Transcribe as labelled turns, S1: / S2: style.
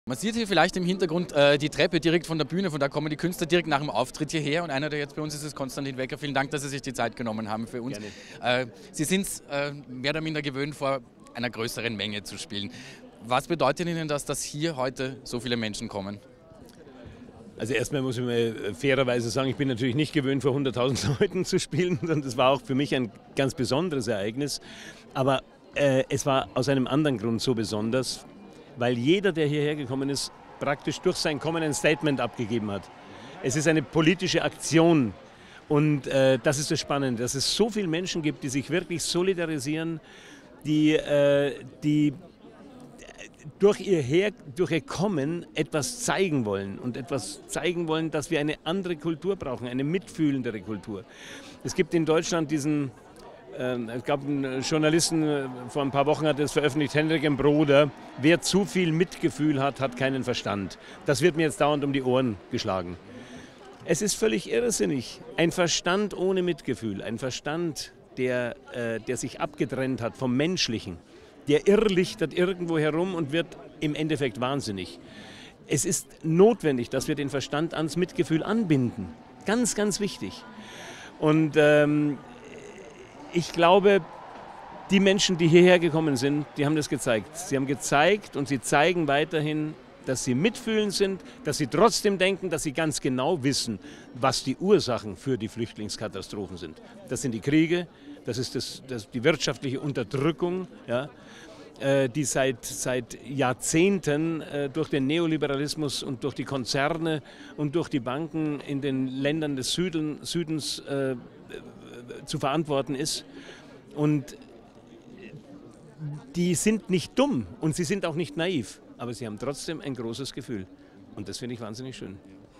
S1: Man sieht hier vielleicht im Hintergrund die Treppe direkt von der Bühne, von da kommen die Künstler direkt nach dem Auftritt hierher und einer, der jetzt bei uns ist, ist Konstantin Wecker. Vielen Dank, dass Sie sich die Zeit genommen haben für uns. Sie sind es mehr oder minder gewöhnt, vor einer größeren Menge zu spielen. Was bedeutet Ihnen das, dass hier heute so viele Menschen kommen?
S2: Also erstmal muss ich mal fairerweise sagen, ich bin natürlich nicht gewöhnt, vor 100.000 Leuten zu spielen, sondern das war auch für mich ein ganz besonderes Ereignis. Aber es war aus einem anderen Grund so besonders, weil jeder, der hierher gekommen ist, praktisch durch sein Kommen ein Statement abgegeben hat. Es ist eine politische Aktion und das ist das Spannende, dass es so viele Menschen gibt, die sich wirklich solidarisieren, die durch ihr Kommen etwas zeigen wollen und etwas zeigen wollen, dass wir eine andere Kultur brauchen, eine mitfühlendere Kultur. Es gibt in Deutschland diesen, es gab einen Journalisten, vor ein paar Wochen hat er es veröffentlicht, Henrik M. Broder, wer zu viel Mitgefühl hat, hat keinen Verstand. Das wird mir jetzt dauernd um die Ohren geschlagen. Es ist völlig irrsinnig. Ein Verstand ohne Mitgefühl, ein Verstand, der sich abgetrennt hat vom Menschlichen, der irrlichtert irgendwo herum und wird im Endeffekt wahnsinnig. Es ist notwendig, dass wir den Verstand ans Mitgefühl anbinden. Ganz, ganz wichtig. Und ich glaube, die Menschen, die hierher gekommen sind, die haben das gezeigt. Sie haben gezeigt und sie zeigen weiterhin, dass sie mitfühlend sind, dass sie trotzdem denken, dass sie ganz genau wissen, was die Ursachen für die Flüchtlingskatastrophen sind. Das sind die Kriege, das ist die wirtschaftliche Unterdrückung, ja, die seit Jahrzehnten durch den Neoliberalismus und durch die Konzerne und durch die Banken in den Ländern des Südens zu verantworten ist. Und die sind nicht dumm und sie sind auch nicht naiv, aber sie haben trotzdem ein großes Gefühl. Und das finde ich wahnsinnig schön.